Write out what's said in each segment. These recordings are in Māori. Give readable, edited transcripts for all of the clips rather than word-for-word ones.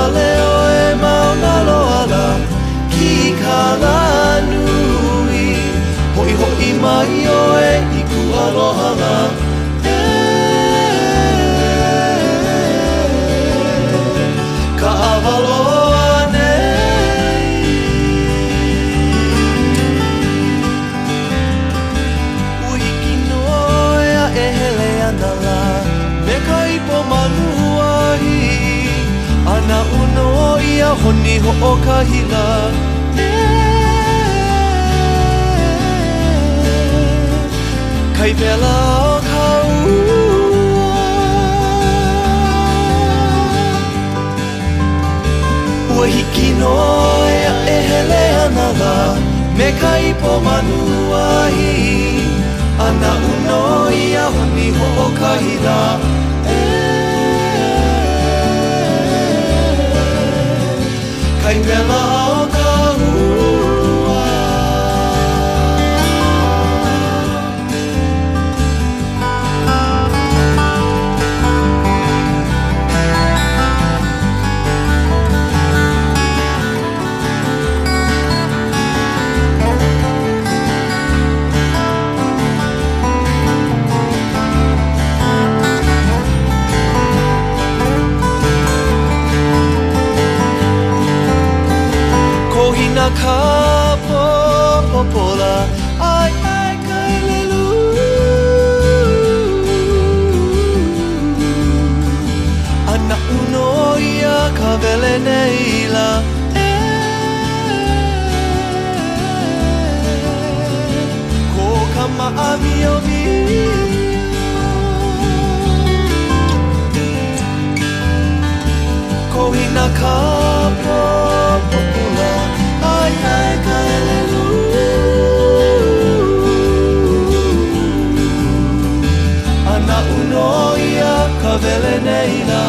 leo e mauna loala ki ka la nui hoi hoi mai o e iku aloha la ka awaloa nei Uhiki noea e hele ana la me ka ipo manuahi Ana uno ia honi ho o ka hila Kai pela o ka ua Ua hiki no ea e hele ana la Me ka ipo manuahi Ana uno ia honi ho o ka hila Kai pela o ka ua Kohina ka popola ai ai kai lelu Ana uno ia ka vele neila Ko ka maawi o mi Kohina ka popola ai ai kai lelu Ana uno ia ka vele neila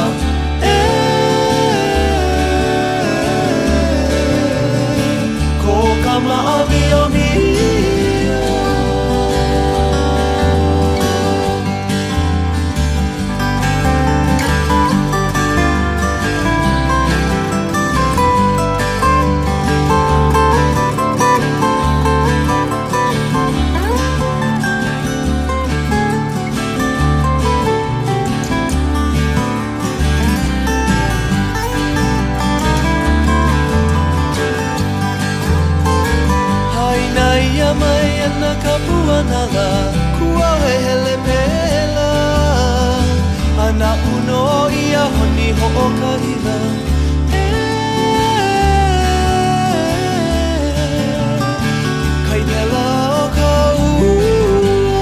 Ko ka maawi o mi mai ana ka puana la kua e hele pela Ana uno ia honi ho o ka hila Kai pela o ka ua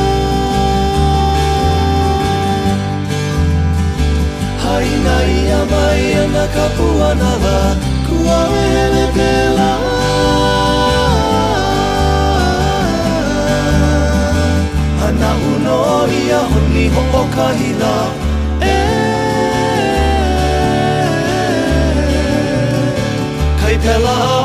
Haina ia mai ana ka puana la kua e hele pela Ana uno ia honi ho o ka hila Kai pela